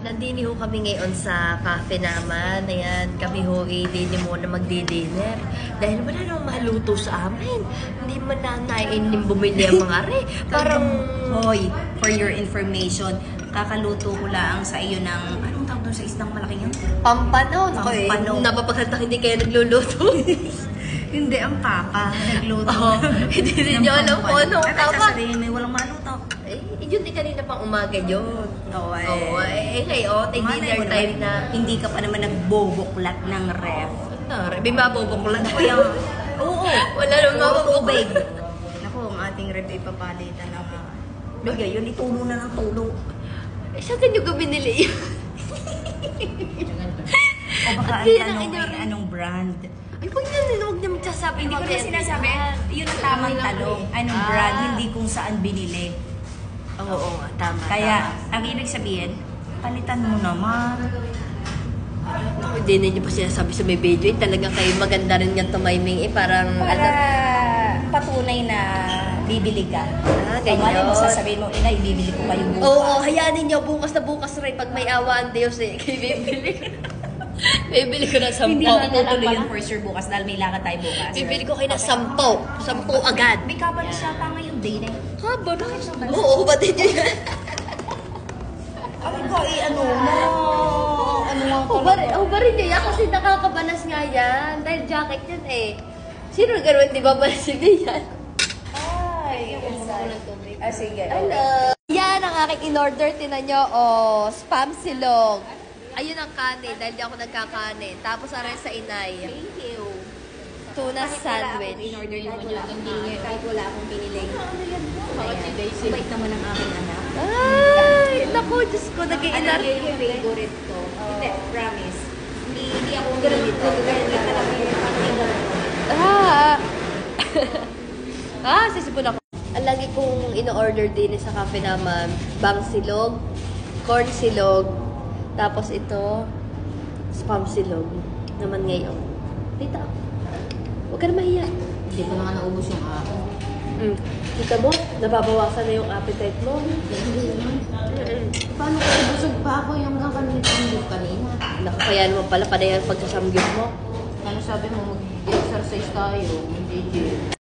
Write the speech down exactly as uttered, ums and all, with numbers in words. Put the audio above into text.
Nandini ho kami ngayon sa cafe naman. Ayan, kami ho i-dini muna magdi-dinner. Dahil wala namang maluto sa amin. Hindi man nanain din bumili ang mga re. Parang, Hoy, for your information, kakaluto ko lang sa iyo ng, anong tawag doon sa isdang malaki yun? pampanon. Ako eh, Pampanon. napapagsalita hindi kayo nagluluto. Hindi, ang papa. Nagluto. Oo, hindi din nyo alam kung ano ang At tama. sasabihin, may walang maluto. Eh, yun din kanina pang umaga yun. Oo, eh. Oo, eh, eh ngayon, ay Malay dinner mo time naman, na. Hindi ka pa naman nagboboklat ng ref. Ano, bimabobok lang. Kaya, oo. Wala namang Puro mabobok. tubig. Naku, ang ating ref ipapalitan na ka. Bigay, yun, itulo na ng tulo. Eh, saan nyo ka binili yun? O baka At ang yun ang tanong inyo- ay anong brand? Ay, huwag nyo, huwag nyo magsasabi. Hindi ko na mamaya. sinasabi. Yun ang tamang tanong. Anong Ah. brand, hindi kung saan binili. Oo, oo, nga, tama. Kaya, tama. ang ibig sabihin, palitan mo naman. Ako, hindi ninyo pa sinasabi sa may video. Eh, talagang kayo maganda rin nga tumiming. Eh, parang, Para ano, patunay na bibili ka. Ah, So, ganyan. malay mo, sasabihin mo, ina, ibibili ko kayo bukas. Oo, oh, hayaan ninyo. Bukas na bukas rin. Pag may awa ang Diyos eh. Kayo bibili ko na. Bibili ko na Hindi sampaw. mo tutuloy yung for sure bukas dahil may lakad tayo bukas. Bibili ko kayo na sampaw. Sampaw agad. May kapalis siya pa ngayong day na yun. Ha, ba? Oo, batid nyo yan. Ay, ko, eh, ano na. Ano nga Hubarin, hubarin nyo yan kasi nakakabalas nga yan. Dahil jacket yan eh. Sino gano'n, di ba balasin niya yan? Ay, ah, sige. Hello! Yan ang aking in-order. Tinan nyo, oh, spam silog. Ayun ang kanin, dahil di ako nagkakanin. Tapos aray sa inay. Thank you. Tuna sandwich. In-order mo yun. Kahit wala akong pinili. Ayan. Bait naman ang aking anak. Ay, naku, Diyos ko, Ano nag-i-inar. yun yung favorite ko? Hindi, promise. Hindi, hindi ako ganito. Ganito talaga yung favorite ko. Ah! ah, sisipon ako. Ang lagi kong in-order din sa cafe naman, bang silog, corn silog, tapos ito, spam silog naman ngayon. Dito. Huwag ka na mahiya. Hindi ko na nga naubos yung ako. Mm. Kita mo, nababawasan na yung appetite mo. Hindi naman. Mm-mm. Paano kasi busog pa ako yung hanggang kanina kanina? Naku, kaya naman pala, panay ang pagsasamgyup mo. Ano sabi mo, mag-exercise tayo, hindi gym.